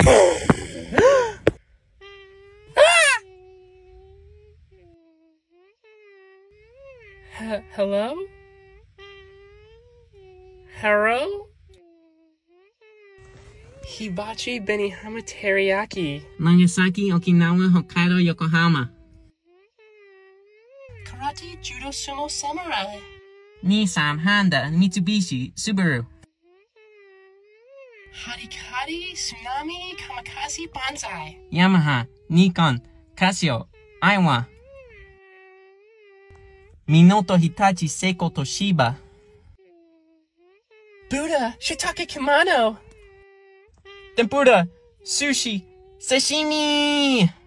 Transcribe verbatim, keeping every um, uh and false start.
Hello? Haro? Hibachi Benihama Teriyaki. Nagasaki, Okinawa, Hokkaido, Yokohama. Karate Judo Sumo Samurai. Nissan, Honda, Mitsubishi, Subaru. Harikari, Tsunami, Kamikaze, Banzai. Yamaha, Nikon, Casio, Aiwa. Minoto, Hitachi, Seiko, Toshiba. Buddha, Shiitake Kimono. Tempura, Sushi, Sashimi.